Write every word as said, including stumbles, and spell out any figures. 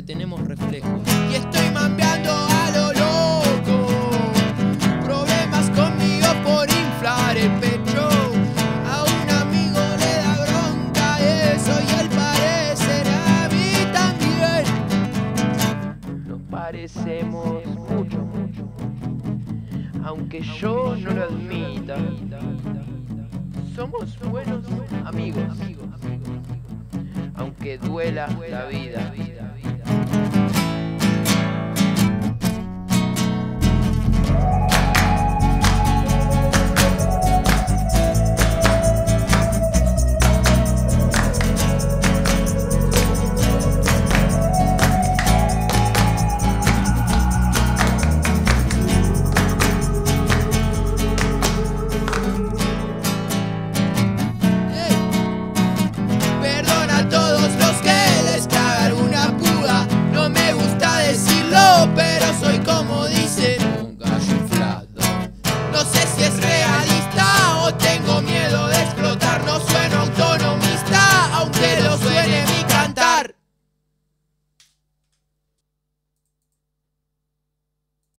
tenemos reflejos. Y estoy mambeando a lo loco. Problemas conmigo por inflar el pecho. A un amigo le da bronca eso y él parecerá a mí también. Nos parecemos mucho, mucho, aunque yo no lo admita. Somos buenos amigos, aunque duela la vida.